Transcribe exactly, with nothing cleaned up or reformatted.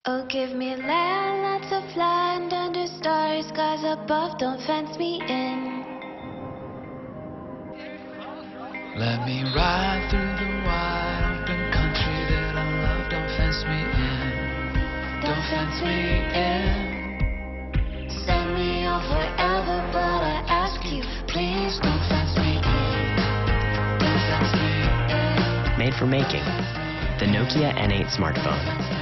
Oh, give me land, lots of land under starry skies above. Don't fence me in. Let me ride through the wide open country that I love. Don't fence me in. Don't fence me in. Send me off forever, but I ask you, please don't fence me in. Don't fence me in. Made for making. The Nokia N eight smartphone.